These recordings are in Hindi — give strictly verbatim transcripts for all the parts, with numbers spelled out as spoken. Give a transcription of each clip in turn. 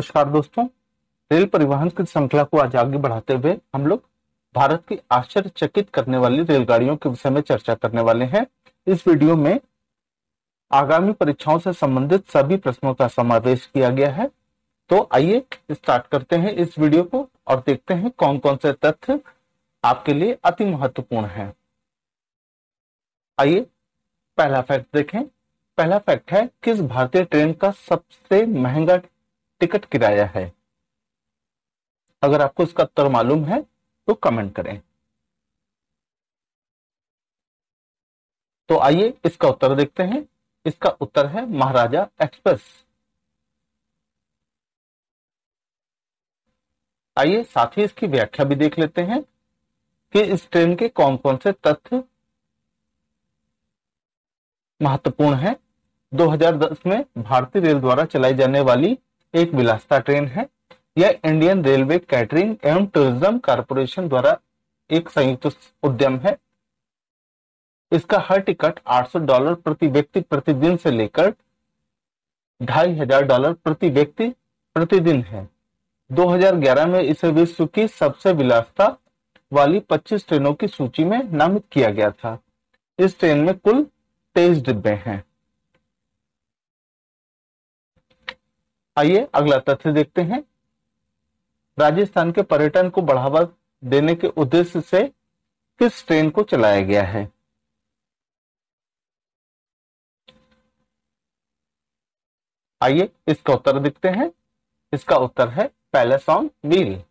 नमस्कार दोस्तों। रेल परिवहन की श्रृंखला को आज आगे बढ़ाते हुए हम लोग भारत की आश्चर्यचकित करने वाली रेलगाड़ियों के विषय में चर्चा करने वाले हैं। इस वीडियो में आगामी परीक्षाओं से संबंधित सभी प्रश्नों का समावेश किया गया है। तो आइए स्टार्ट करते हैं इस वीडियो को और देखते हैं कौन कौन से तथ्य आपके लिए अति महत्वपूर्ण हैं। आइए पहला फैक्ट देखें। पहला फैक्ट है, किस भारतीय ट्रेन का सबसे महंगा टिकट किराया है? अगर आपको इसका उत्तर मालूम है तो कमेंट करें। तो आइए इसका उत्तर देखते हैं। इसका उत्तर है महाराजा एक्सप्रेस। आइए साथ ही इसकी व्याख्या भी देख लेते हैं कि इस ट्रेन के कौन कौन से तथ्य महत्वपूर्ण है। दो हज़ार दस में भारतीय रेल द्वारा चलाई जाने वाली एक विलासिता ट्रेन है। यह इंडियन रेलवे कैटरिंग एवं टूरिज्म कॉर्पोरेशन द्वारा एक संयुक्त उद्यम है। इसका हर टिकट आठ सौ डॉलर प्रति व्यक्ति प्रतिदिन से लेकर ढाई हजार डॉलर प्रति व्यक्ति प्रतिदिन है। दो हज़ार ग्यारह में इसे विश्व की सबसे विलासिता वाली पच्चीस ट्रेनों की सूची में नामित किया गया था। इस ट्रेन में कुल तेईस डिब्बे हैं। आइए अगला तथ्य देखते हैं। राजस्थान के पर्यटन को बढ़ावा देने के उद्देश्य से किस ट्रेन को चलाया गया है? आइए इसका उत्तर देखते हैं। इसका उत्तर है पैलेस ऑन व्हील।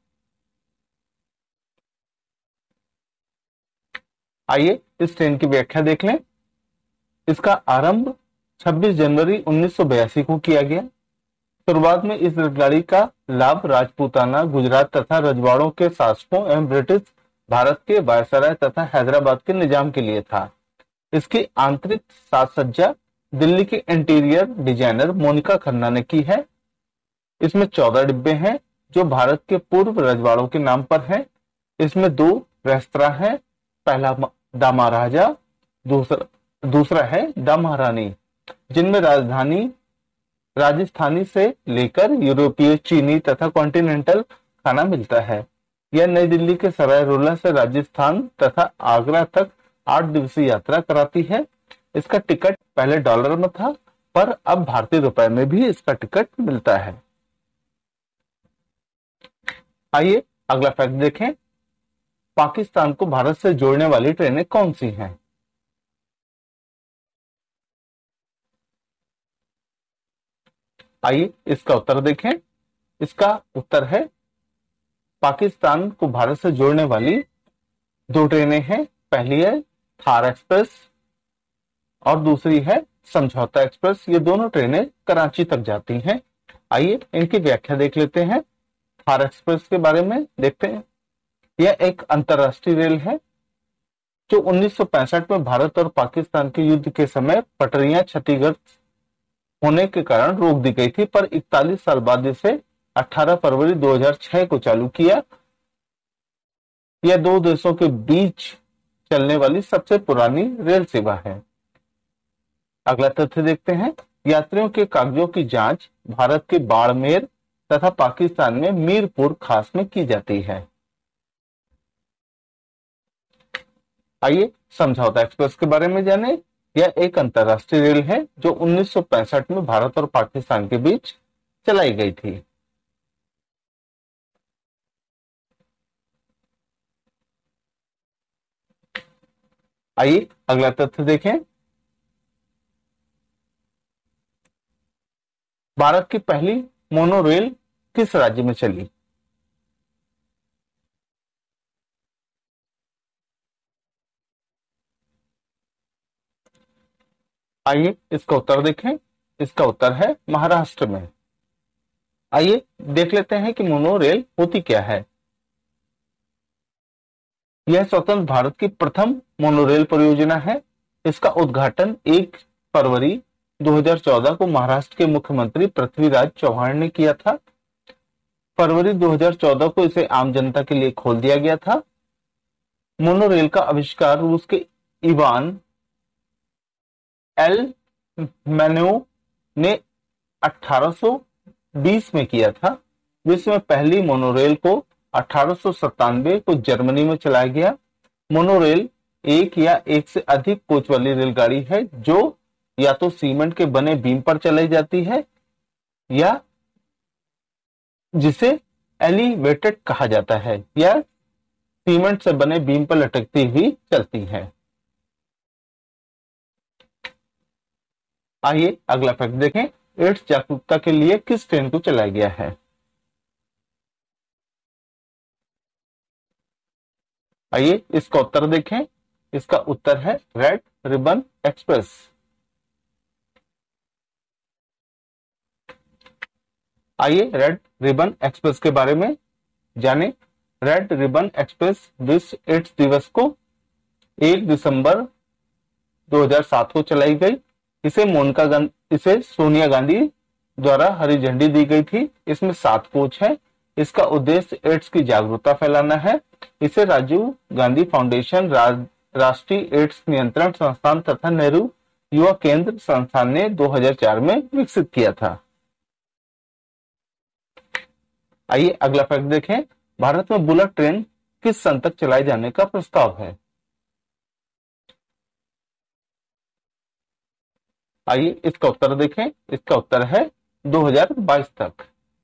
आइए इस ट्रेन की व्याख्या देख लें। इसका आरंभ छब्बीस जनवरी उन्नीस सौ बयासी को किया गया। शुरुआत में इस रेलगाड़ी का लाभ राजपूताना, गुजरात तथा रजवाड़ों के शासकों एवं ब्रिटिश भारत के वायसराय तथा हैदराबाद के निजाम के लिए था। इसकी आंतरिक साज सज्जा दिल्ली के इंटीरियर डिजाइनर मोनिका खन्ना ने की है। इसमें चौदह डिब्बे हैं जो भारत के पूर्व रजवाड़ों के नाम पर हैं। इसमें दो रेस्तरां हैं। पहला दा महाराजा, दूसरा दूसरा है दा महारानी, जिनमें राजधानी राजस्थानी से लेकर यूरोपीय, चीनी तथा कॉन्टिनेंटल खाना मिलता है। यह नई दिल्ली के सराय रोला से राजस्थान तथा आगरा तक आठ दिवसीय यात्रा कराती है। इसका टिकट पहले डॉलर में था, पर अब भारतीय रुपए में भी इसका टिकट मिलता है। आइए अगला फैक्ट देखें। पाकिस्तान को भारत से जोड़ने वाली ट्रेनें कौन सी हैं? आइए इसका उत्तर देखें। इसका उत्तर है पाकिस्तान को भारत से जोड़ने वाली दो ट्रेनें हैं। पहली है थार एक्सप्रेस और दूसरी है समझौता एक्सप्रेस। ये दोनों ट्रेनें कराची तक जाती हैं। आइए इनकी व्याख्या देख लेते हैं। थार एक्सप्रेस के बारे में देखते हैं। यह एक अंतरराष्ट्रीय रेल है जो उन्नीस सौ पैंसठ में भारत और पाकिस्तान के युद्ध के समय पटरियां क्षतिग्रस्त होने के कारण रोक दी गई थी, पर इकतालीस साल बाद इसे अठारह फरवरी दो हज़ार छह को चालू किया। यह दो देशों के बीच चलने वाली सबसे पुरानी रेल सेवा है। अगला तथ्य देखते हैं। यात्रियों के कागजों की जांच भारत के बाड़मेर तथा पाकिस्तान में मीरपुर खास में की जाती है। आइए समझौता एक्सप्रेस के बारे में जानें। यह एक अंतरराष्ट्रीय रेल है जो उन्नीस सौ पैंसठ में भारत और पाकिस्तान के बीच चलाई गई थी। आइए अगला तथ्य देखें। भारत की पहली मोनो रेल किस राज्य में चली? आइए इसका उत्तर देखें। इसका उत्तर है महाराष्ट्र में। आइए देख लेते हैं कि मोनो रेल होती क्या है। यह स्वतंत्र भारत की प्रथम मोनोरेल परियोजना है। इसका उद्घाटन एक फरवरी दो हज़ार चौदह को महाराष्ट्र के मुख्यमंत्री पृथ्वीराज चौहान ने किया था। फरवरी दो हज़ार चौदह को इसे आम जनता के लिए खोल दिया गया था। मोनोरेल का आविष्कार रूस के इवान एल मैन्यो ने अठारह सौ बीस में किया था। विश्व में पहली मोनोरेल को अठारह सौ सत्तानवे को जर्मनी में चलाया गया। मोनोरेल एक या एक से अधिक कोच वाली रेलगाड़ी है जो या तो सीमेंट के बने बीम पर चलाई जाती है या जिसे एलिवेटेड कहा जाता है या सीमेंट से बने बीम पर लटकती हुई चलती है। आइए अगला फैक्ट देखें। एड्स जागरूकता के लिए किस ट्रेन को चलाया गया है? आइए इसका उत्तर देखें। इसका उत्तर है रेड रिबन एक्सप्रेस। आइए रेड रिबन एक्सप्रेस के बारे में जानें। रेड रिबन एक्सप्रेस विश्व एड्स दिवस को एक दिसंबर दो हज़ार सात को चलाई गई। इसे मोनिका गांधी इसे सोनिया गांधी द्वारा हरी झंडी दी गई थी। इसमें सात कोच है। इसका उद्देश्य एड्स की जागरूकता फैलाना है। इसे राजीव गांधी फाउंडेशन, रा, राष्ट्रीय एड्स नियंत्रण संस्थान तथा नेहरू युवा केंद्र संस्थान ने दो हज़ार चार में विकसित किया था। आइए अगला फैक्ट देखें। भारत में बुलेट ट्रेन किस सन तक चलाए जाने का प्रस्ताव है? आइए इसका उत्तर देखें। इसका उत्तर है दो हज़ार बाईस तक।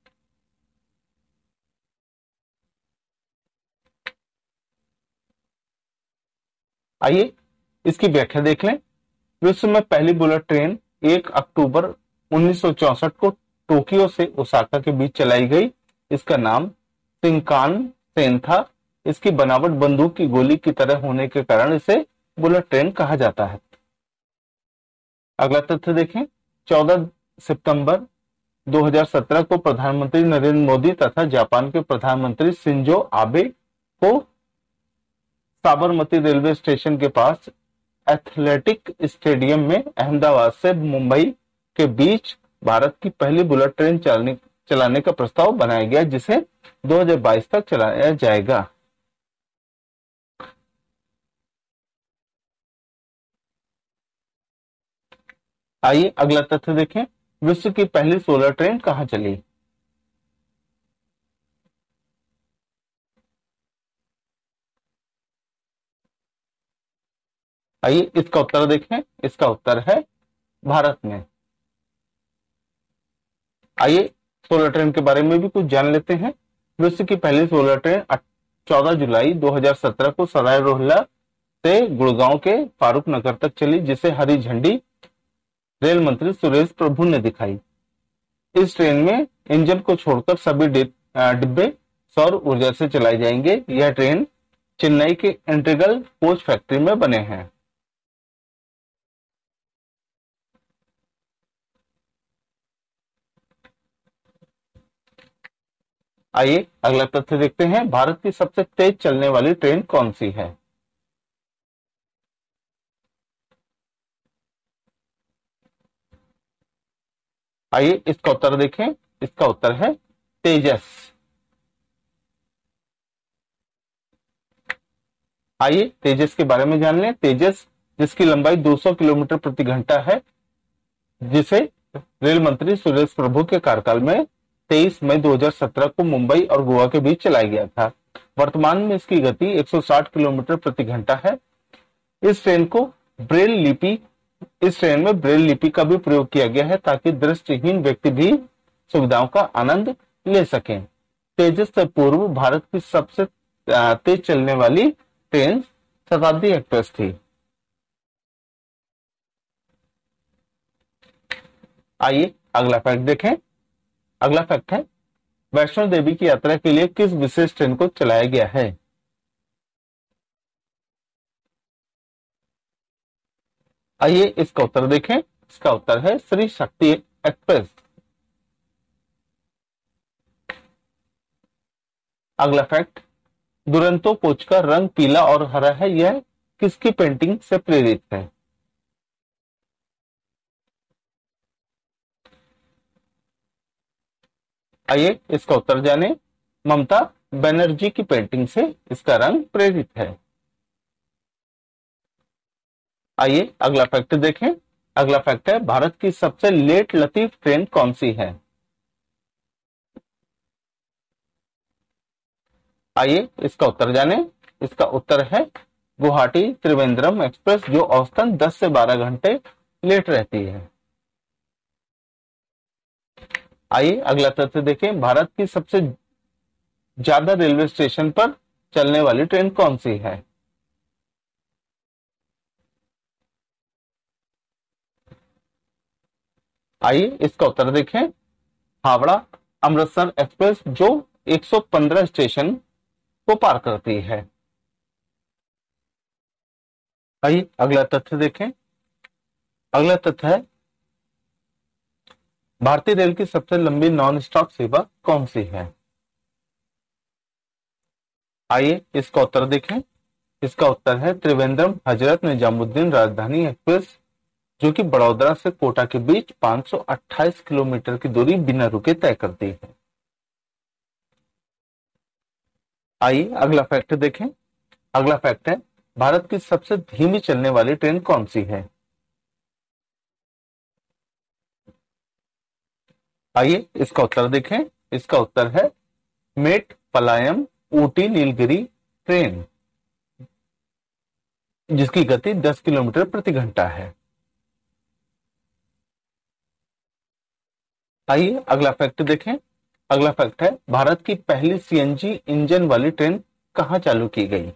आइए इसकी व्याख्या देख लें। विश्व में पहली बुलेट ट्रेन एक अक्टूबर उन्नीस सौ चौसठ को टोक्यो से ओसाका के बीच चलाई गई। इसका नाम शिंकानसेन था। इसकी बनावट बंदूक की गोली की तरह होने के कारण इसे बुलेट ट्रेन कहा जाता है। अगला तथ्य देखें। चौदह सितंबर दो हज़ार सत्रह को प्रधानमंत्री नरेंद्र मोदी तथा जापान के प्रधानमंत्री शिंजो आबे को साबरमती रेलवे स्टेशन के पास एथलेटिक स्टेडियम में अहमदाबाद से मुंबई के बीच भारत की पहली बुलेट ट्रेन चलाने चलाने का प्रस्ताव बनाया गया, जिसे दो हज़ार बाईस तक चलाया जाएगा। आइए अगला तथ्य देखें। विश्व की पहली सोलर ट्रेन कहां चली? आइए इसका उत्तर देखें। इसका उत्तर है भारत में। आइए सोलर ट्रेन के बारे में भी कुछ जान लेते हैं। विश्व की पहली सोलर ट्रेन चौदह जुलाई दो हज़ार सत्रह को सराय रोहिल्ला से गुड़गांव के फारूक नगर तक चली, जिसे हरी झंडी रेल मंत्री सुरेश प्रभु ने दिखाई। इस ट्रेन में इंजन को छोड़कर सभी डिब्बे सौर ऊर्जा से चलाए जाएंगे। यह ट्रेन चेन्नई के इंटीग्रल कोच फैक्ट्री में बने हैं। आइए अगला तथ्य देखते हैं। भारत की सबसे तेज चलने वाली ट्रेन कौन सी है? आइए इसका उत्तर देखें। इसका उत्तर है तेजस। आइए तेजस के बारे में जान लें। तेजस, जिसकी लंबाई दो सौ किलोमीटर प्रति घंटा है, जिसे रेल मंत्री सुरेश प्रभु के कार्यकाल में तेईस मई दो हज़ार सत्रह को मुंबई और गोवा के बीच चलाया गया था। वर्तमान में इसकी गति एक सौ साठ किलोमीटर प्रति घंटा है। इस ट्रेन को ब्रेल लिपि इस ट्रेन में ब्रेल लिपि का भी प्रयोग किया गया है, ताकि दृष्टिहीन व्यक्ति भी सुविधाओं का आनंद ले सकें। तेजस से पूर्व भारत की सबसे तेज चलने वाली ट्रेन शताब्दी एक्सप्रेस थी। आइए अगला फैक्ट देखें। अगला फैक्ट है, वैष्णो देवी की यात्रा के लिए किस विशेष ट्रेन को चलाया गया है? आइए इसका उत्तर देखें। इसका उत्तर है श्री शक्ति एक्सप्रेस। अगला फैक्ट, दुरंतो कोच का रंग पीला और हरा है, यह किसकी पेंटिंग से प्रेरित है? आइए इसका उत्तर जानें। ममता बनर्जी की पेंटिंग से इसका रंग प्रेरित है। आइए अगला फैक्ट देखें। अगला फैक्ट है, भारत की सबसे लेट लतीफ ट्रेन कौन सी है? आइए इसका उत्तर जाने। इसका उत्तर है गुवाहाटी त्रिवेंद्रम एक्सप्रेस, जो औसतन दस से बारह घंटे लेट रहती है। आइए अगला तथ्य देखें, भारत की सबसे ज्यादा रेलवे स्टेशन पर चलने वाली ट्रेन कौन सी है? आइए इसका उत्तर देखें, हावड़ा अमृतसर एक्सप्रेस, जो एक सौ पंद्रह स्टेशन को पार करती है। आइए अगला तथ्य देखें। अगला तथ्य है, भारतीय रेल की सबसे लंबी नॉन स्टॉप सेवा कौन सी है? आइए इसका उत्तर देखें। इसका उत्तर है त्रिवेंद्रम हजरत निजामुद्दीन राजधानी एक्सप्रेस, जो कि बड़ौदा से कोटा के बीच पाँच सौ अट्ठाईस किलोमीटर की दूरी बिना रुके तय करती है। आइए अगला फैक्ट देखें। अगला फैक्ट है, भारत की सबसे धीमी चलने वाली ट्रेन कौन सी है? आइए इसका उत्तर देखें। इसका उत्तर है मेट पलायम ऊटी नीलगिरी ट्रेन, जिसकी गति दस किलोमीटर प्रति घंटा है। आइए अगला फैक्ट देखें। अगला फैक्ट है, भारत की पहली सीएनजी इंजन वाली ट्रेन कहां चालू की गई?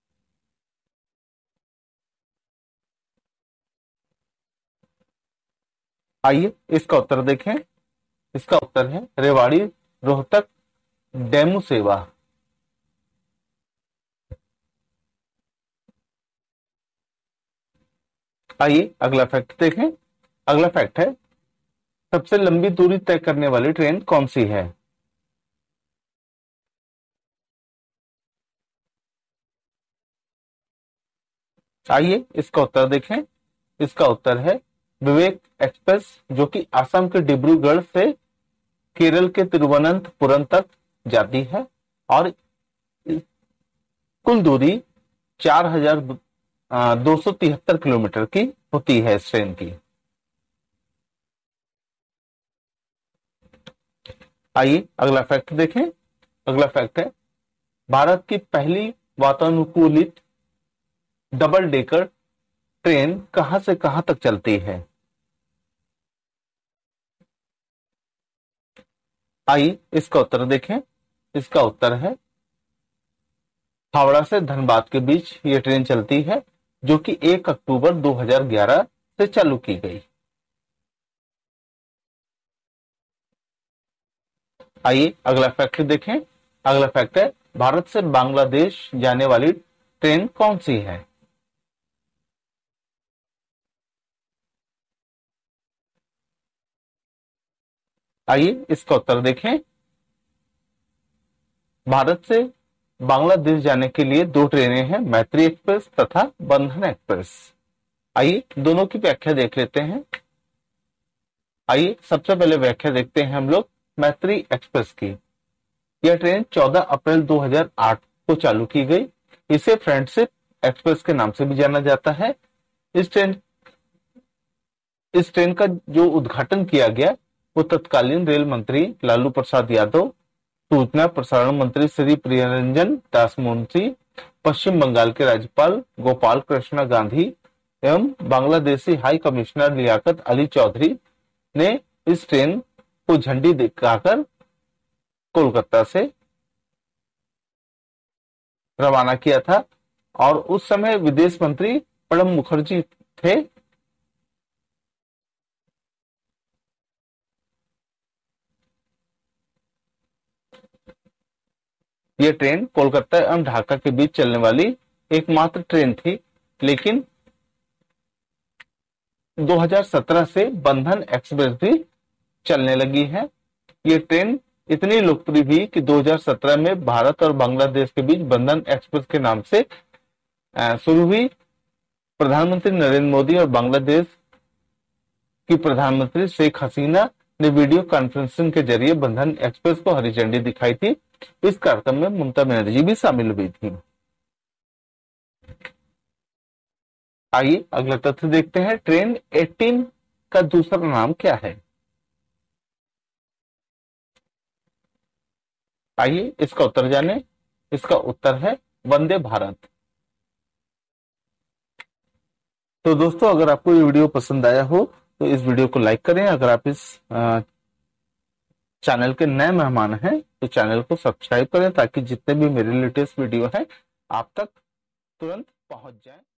आइए इसका उत्तर देखें। इसका उत्तर है रेवाड़ी रोहतक डेमू सेवा। आइए अगला फैक्ट देखें। अगला फैक्ट है, सबसे लंबी दूरी तय करने वाली ट्रेन कौन सी है? आइए इसका उत्तर देखें। इसका उत्तर है विवेक एक्सप्रेस, जो कि असम के डिब्रूगढ़ से केरल के तिरुवनंतपुरम तक जाती है और कुल दूरी चार हजार दो सौ तिहत्तर किलोमीटर की होती है इस ट्रेन की। आइए अगला फैक्ट देखें। अगला फैक्ट है, भारत की पहली वातानुकूलित डबल डेकर ट्रेन कहां से कहां तक चलती है? आइए इसका उत्तर देखें। इसका उत्तर है हावड़ा से धनबाद के बीच ये ट्रेन चलती है, जो कि एक अक्टूबर दो हज़ार ग्यारह से चालू की गई। आइए अगला फैक्ट देखें। अगला फैक्ट है, भारत से बांग्लादेश जाने वाली ट्रेन कौन सी है? आइए इसका उत्तर देखें। भारत से बांग्लादेश जाने के लिए दो ट्रेनें हैं, मैत्री एक्सप्रेस तथा बंधन एक्सप्रेस। आइए दोनों की व्याख्या देख लेते हैं। आइए सबसे पहले व्याख्या देखते हैं हम लोग मैत्री एक्सप्रेस की। यह ट्रेन चौदह अप्रैल दो हज़ार आठ को चालू की गई। इसे फ्रेंडशिप एक्सप्रेस के नाम से भी जाना जाता है। इस ट्रेन इस ट्रेन का जो उद्घाटन किया गया वो तत्कालीन रेल मंत्री लालू प्रसाद यादव, सूचना प्रसारण मंत्री श्री प्रियरंजन दास मुंशी, पश्चिम बंगाल के राज्यपाल गोपाल कृष्ण गांधी एवं बांग्लादेशी हाई कमिश्नर लियाकत अली चौधरी ने इस ट्रेन को झंडी दिखाकर कोलकाता से रवाना किया था और उस समय विदेश मंत्री प्रणब मुखर्जी थे। यह ट्रेन कोलकाता एवं ढाका के बीच चलने वाली एकमात्र ट्रेन थी, लेकिन दो हज़ार सत्रह से बंधन एक्सप्रेस भी चलने लगी है। यह ट्रेन इतनी लोकप्रिय हुई कि दो हज़ार सत्रह में भारत और बांग्लादेश के बीच बंधन एक्सप्रेस के नाम से शुरू हुई। प्रधानमंत्री नरेंद्र मोदी और बांग्लादेश की प्रधानमंत्री शेख हसीना ने वीडियो कॉन्फ्रेंसिंग के जरिए बंधन एक्सप्रेस को हरी झंडी दिखाई थी। इस कार्यक्रम में ममता बनर्जी भी शामिल हुई थी। आइए अगला तथ्य देखते हैं, ट्रेन अठारह का दूसरा नाम क्या है? आइए इसका उत्तर जाने। इसका उत्तर है वंदे भारत। तो दोस्तों, अगर आपको ये वीडियो पसंद आया हो तो इस वीडियो को लाइक करें। अगर आप इस चैनल के नए मेहमान हैं तो चैनल को सब्सक्राइब करें ताकि जितने भी मेरे लेटेस्ट वीडियो हैं आप तक तुरंत पहुंच जाएं।